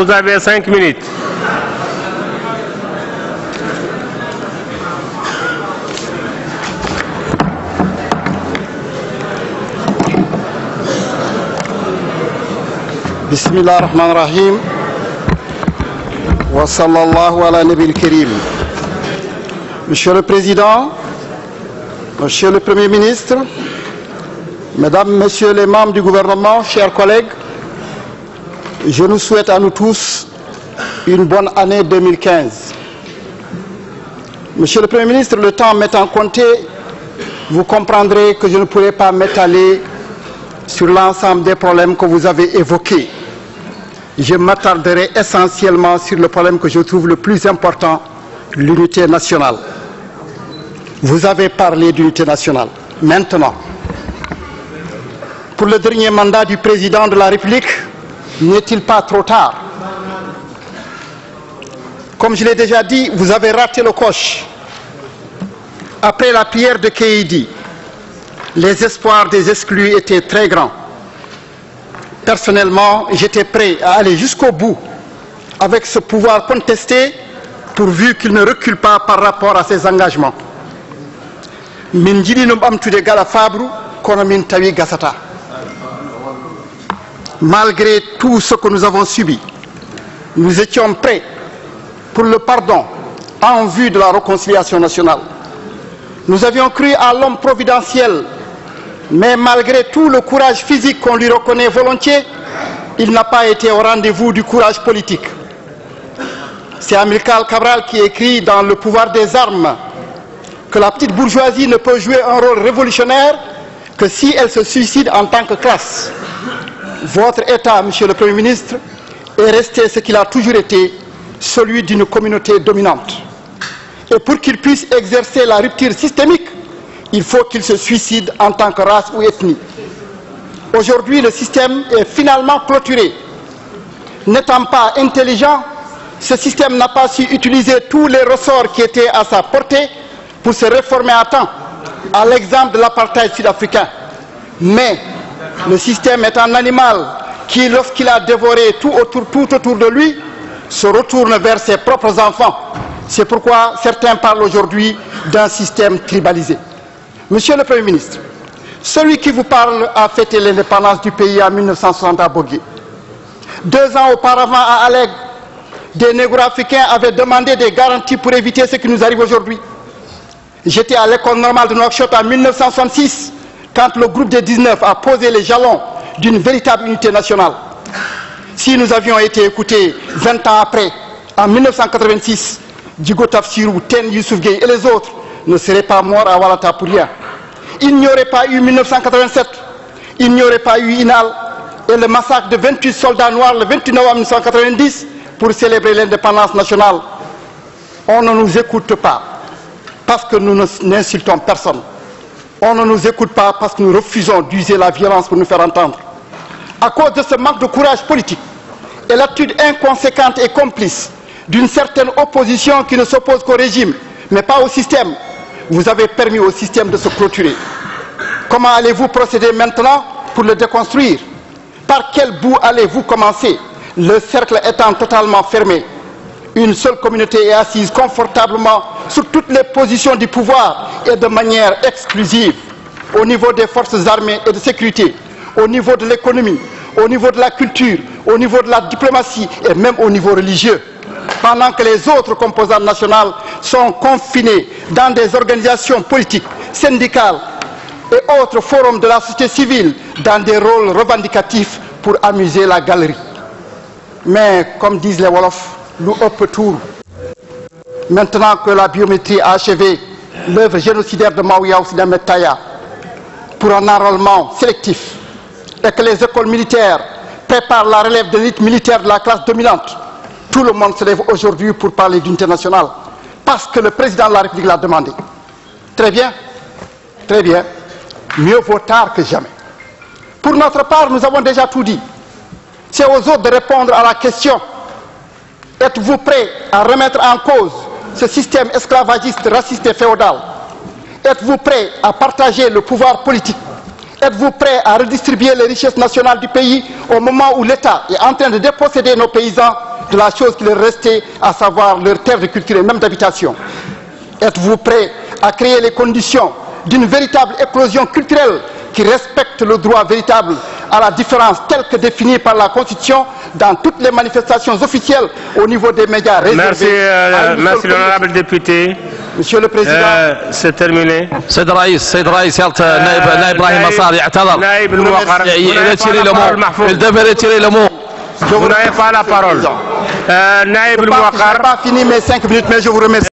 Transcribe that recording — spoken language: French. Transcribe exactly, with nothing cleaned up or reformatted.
vous avez cinq minutes. Bismillah ar-Rahman ar-Rahim. Wa sallallahu ala nabil karim. Monsieur le Président, Monsieur le Premier ministre, Mesdames, Messieurs les membres du gouvernement, chers collègues, je nous souhaite à nous tous une bonne année deux mille quinze. Monsieur le Premier ministre, le temps m'étant compté, vous comprendrez que je ne pourrai pas m'étaler sur l'ensemble des problèmes que vous avez évoqués. Je m'attarderai essentiellement sur le problème que je trouve le plus important, l'unité nationale. Vous avez parlé d'unité nationale. Maintenant, pour le dernier mandat du président de la République, n'est-il pas trop tard? Comme je l'ai déjà dit, vous avez raté le coche. Après la prière de Kéidi, les espoirs des exclus étaient très grands. Personnellement, j'étais prêt à aller jusqu'au bout avec ce pouvoir contesté, pourvu qu'il ne recule pas par rapport à ses engagements. Min jiɗino ɓamtude gala fabru kono min tawi gasata. Malgré tout ce que nous avons subi, nous étions prêts pour le pardon en vue de la réconciliation nationale. Nous avions cru à l'homme providentiel, mais malgré tout le courage physique qu'on lui reconnaît volontiers, il n'a pas été au rendez-vous du courage politique. C'est Amilcar Cabral qui écrit dans Le pouvoir des armes que la petite bourgeoisie ne peut jouer un rôle révolutionnaire que si elle se suicide en tant que classe. Votre État, Monsieur le Premier ministre, est resté ce qu'il a toujours été, celui d'une communauté dominante. Et pour qu'il puisse exercer la rupture systémique, il faut qu'il se suicide en tant que race ou ethnie. Aujourd'hui, le système est finalement clôturé. N'étant pas intelligent, ce système n'a pas su utiliser tous les ressorts qui étaient à sa portée pour se réformer à temps, à l'exemple de l'apartheid sud-africain. Mais le système est un animal qui, lorsqu'il a dévoré tout autour, tout autour de lui, se retourne vers ses propres enfants. C'est pourquoi certains parlent aujourd'hui d'un système tribalisé. Monsieur le Premier ministre, celui qui vous parle a fêté l'indépendance du pays en mille neuf cent soixante à Bogué. Deux ans auparavant à Alleg, des Négro-Africains avaient demandé des garanties pour éviter ce qui nous arrive aujourd'hui. J'étais à l'école normale de Nouakchott en mille neuf cent soixante-six, quand le groupe des dix-neuf a posé les jalons d'une véritable unité nationale. Si nous avions été écoutés vingt ans après, en mille neuf cent quatre-vingt-six, Djigo Tafsirou, Ten Youssouf Gueye et les autres ne seraient pas morts à Walata pour rien. Il n'y aurait pas eu mille neuf cent quatre-vingt-sept, il n'y aurait pas eu Inal et le massacre de vingt-huit soldats noirs le vingt-huit novembre mille neuf cent quatre-vingt-dix pour célébrer l'indépendance nationale. On ne nous écoute pas parce que nous n'insultons personne. On ne nous écoute pas parce que nous refusons d'user la violence pour nous faire entendre. À cause de ce manque de courage politique et l'attitude inconséquente et complice d'une certaine opposition qui ne s'oppose qu'au régime, mais pas au système, vous avez permis au système de se clôturer. Comment allez-vous procéder maintenant pour le déconstruire? Par quel bout allez-vous commencer? Le cercle étant totalement fermé, une seule communauté est assise confortablement sur toutes les positions du pouvoir et de manière exclusive, au niveau des forces armées et de sécurité, au niveau de l'économie, au niveau de la culture, au niveau de la diplomatie et même au niveau religieux. Pendant que les autres composantes nationales sont confinées dans des organisations politiques, syndicales et autres forums de la société civile dans des rôles revendicatifs pour amuser la galerie. Mais comme disent les Wolofs, nous op tour. Maintenant que la biométrie a achevé l'œuvre génocidaire de Maouya Oussinamed Taya pour un enrôlement sélectif et que les écoles militaires préparent la relève de l'élite militaire de la classe dominante, tout le monde se lève aujourd'hui pour parler d'unité nationale parce que le président de la République l'a demandé. Très bien, très bien, mieux vaut tard que jamais. Pour notre part, nous avons déjà tout dit. C'est aux autres de répondre à la question: êtes-vous prêts à remettre en cause ce système esclavagiste, raciste et féodal? Êtes-vous prêts à partager le pouvoir politique? Êtes-vous prêts à redistribuer les richesses nationales du pays au moment où l'État est en train de déposséder nos paysans de la chose qui leur restait, à savoir leur terre de culture et même d'habitation. Êtes-vous prêts à créer les conditions d'une véritable éclosion culturelle qui respecte le droit véritable à la différence tel que défini par la Constitution dans toutes les manifestations officielles au niveau des médias réservés? Merci, euh, merci l'honorable député. Monsieur le Président. Euh, c'est terminé. سيد الرئيس سيد الرئيس يالت نائب نائب ابراهيم مصاري اعتذر. نائب الموقر. Vous n'avez pas la parole. Euh, Naïb Je n'ai pas fini mes cinq minutes, mais je vous remercie.